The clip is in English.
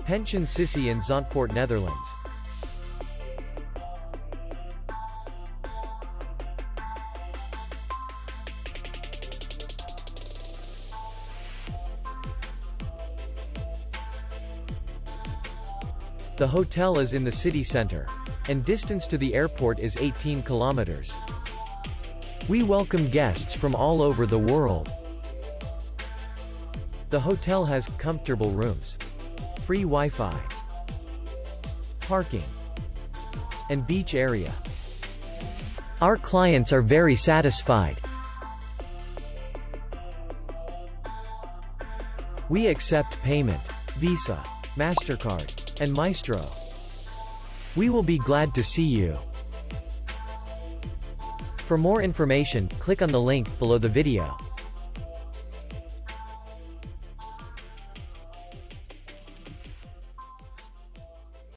Pension Sissi in Zandvoort, Netherlands. The hotel is in the city center, and distance to the airport is 18 kilometers. We welcome guests from all over the world. The hotel has comfortable rooms, free Wi-Fi, parking, and beach area. Our clients are very satisfied. We accept payment, Visa, MasterCard, and Maestro. We will be glad to see you. For more information, click on the link below the video.